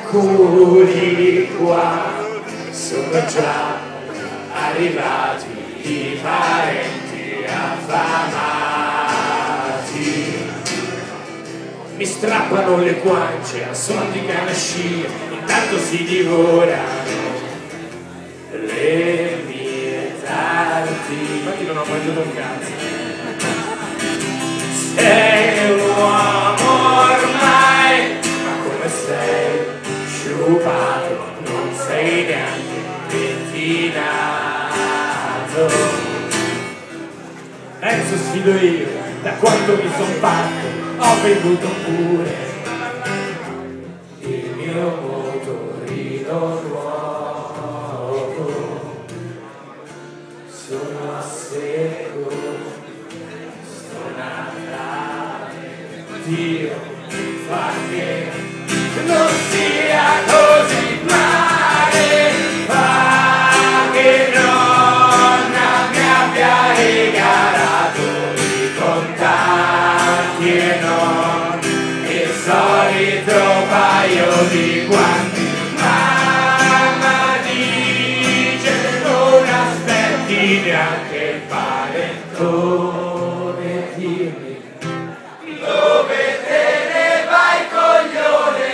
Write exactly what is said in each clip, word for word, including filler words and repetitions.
Eccoli qua, sono già arrivati i parenti affamati. Mi strappano le guance a suon di canascia, intanto si divorano le mie tardi. Infatti non ho mangiato un cazzo. Sei un uomo ormai, ma come sei sciupato, non sei neanche pettinato. Adesso sfido io, da quanto mi son fatto, ho bevuto pure il mio motorino nuovo. Sono a secco, sto Natale, Dio fa che non sia così male, fa che nonna mi abbia regalato i contanti e non il solito paio di guanti. Mamma dice non aspetti neanche il panettone, dimmi dove te ne vai, coglione?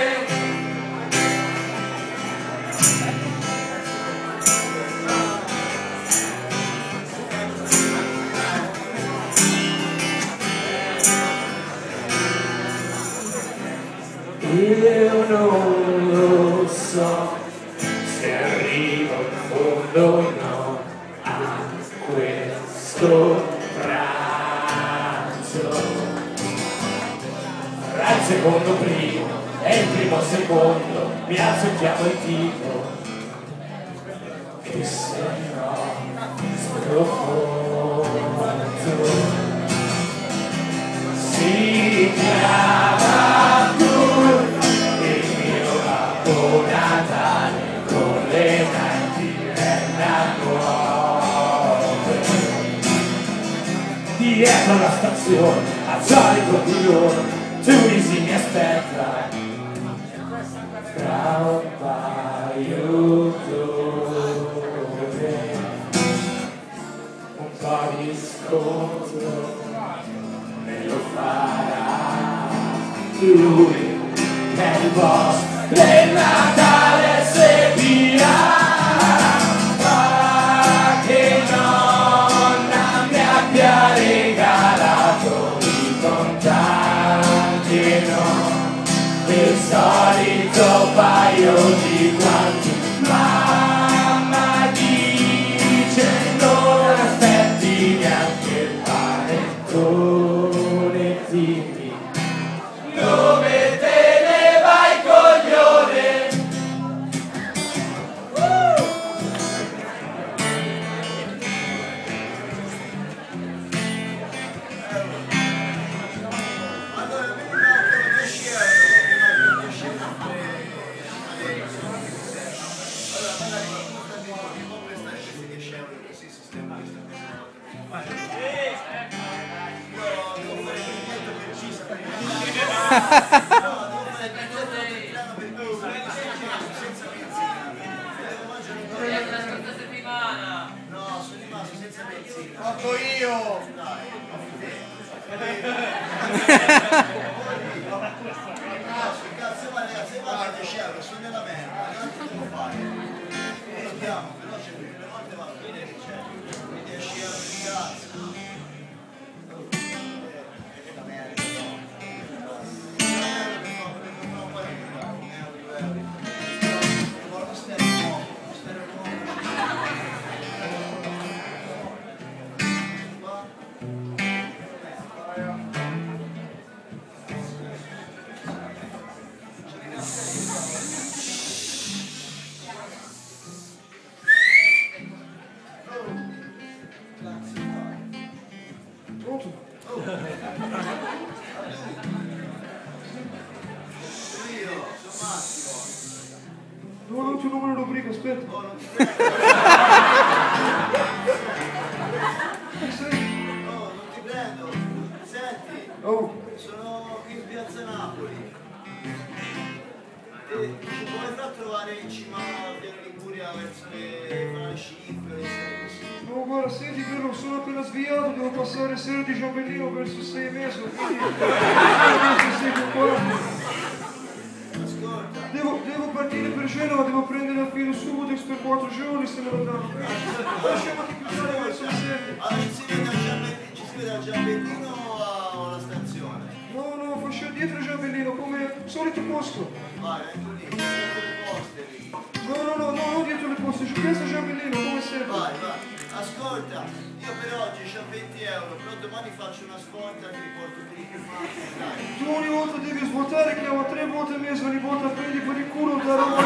Io non lo so se arrivo in fondo o no a questo pranzo. Tra il secondo primo e il primo secondo mi alzo e chiamo il tipo, che se no sprofonzo. Si chiama Natale con le nantinella nuove. Dietro alla stazione, al solito coglione, Tunisi mi aspetta fra un paio d'ore. Un po' di scontro me lo farà lui, che è il boss del Natale Sepia. Fa che nonna mi abbia regalato i contanti e non il solito paio di guanti. Mamma dice non aspetti neanche il panettone, dimmi dove te ne vai, coglione? Fatto io! Cazzo, ma ragazzi, ma dieci euro, sono nella merda, quanto devo fare? Lo diamo, però c'è le volte va a fine che c'è, dieci euro di cazzo. La merda, no. No, non c'è un numero rubrico, aspetta. Oh, non ti Chi sei? No, non ti prendo. Senti, Oh. sono qui in piazza Napoli. E come mare in cima a Via Liguria verso le Fanale Scifre, le sei. No, guarda, senti, però sono appena sviato, devo passare sera di Giambellino verso sei mesi, quindi sei qua. Ascolta. Devo, devo partire per Genova, devo prendere a filo Subutex per quattro giorni se me lo danno. Lasciamo che chiudere verso le sette. Allora ci si vede al Giambellino, ci si vede al Giambellino o alla stazione? No, no, faccio dietro Giambellino, come solito posto. Vai, ecco lì, dietro le poste lì. No, no, no, no, non dietro le poste, ci penso Giambellino, come sempre. Vai, vai. Ascolta, io per oggi ho venti euro, però domani faccio una svolta e ti riporto lì che macchina, dai. Tu ogni volta devi svuotare, chiama tre volte al mese, ogni volta prendi per il culo da roba.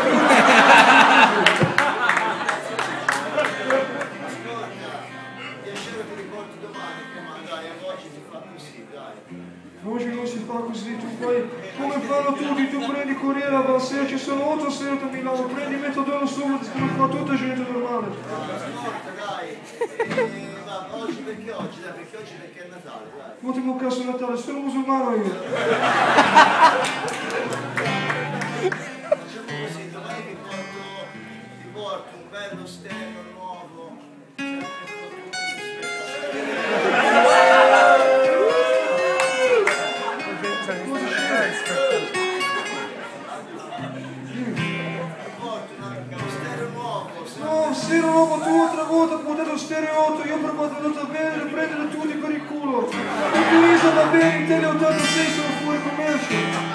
Ascolta, dieci euro ti riporto domani, che ma dai, oggi si fa così, dai. Oggi non si fa così, tu fai come fanno tutti, tu prendi Corriere a sera, ci sono otto sera a Milano, prendi Metadone Subutex come fa tutta gente normale. Ascolta, dai. E, va, oggi perché oggi? Dai, perché oggi perché è Natale, dai. Ultimo caso Natale, sono musulmano io. Facciamo così, domani ti porto, ti porto un bello stereo nuovo. No, se non ho tu altra volta ho portato stereo otto, io ho provato a bene e prendere tutti per il culo. Il Luisa va bene, in tele ottantasei sono fuori commercio.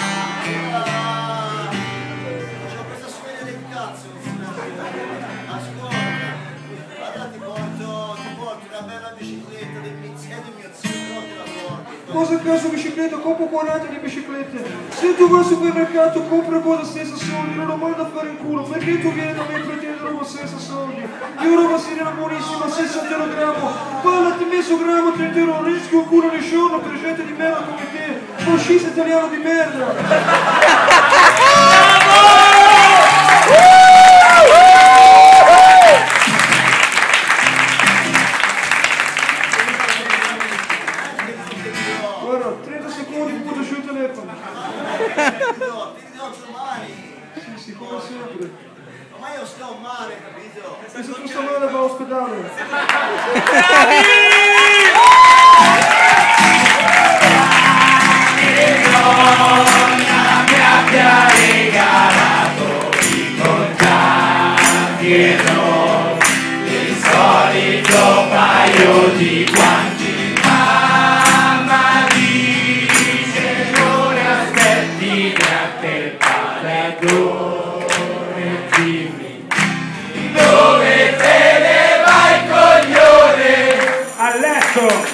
C'ho questa sveglia del cazzo, ascolta, allora ti porto, ti porto una bella bicicletta del mio zio, del mio zio, però te la porto. Cosa caso bicicletta? Compro quaranta di biciclette. Se tu vai al supermercato compra cosa senza soldi, non lo mando a fare in culo. Perché tu vieni da me e pretendi roba senza soldi? Io roba sirena buonissima, sessanta grammo. Pallati messo grammo, trenta euro, rischio un culo di giorno per gente di merda come te. Fascista italiano di merda. Guarda, trenta secondi butto giù il telefono. Ti do, ti do domani. Sì, sì, come sempre. Ma io sto male, capito? E se tu stai male va all'ospedale. Mi abbia regalato i contanti e non il solito paio di guanti. Mamma dice non aspetti gratte paradore, dimmi dove te ne vai coglione? A letto!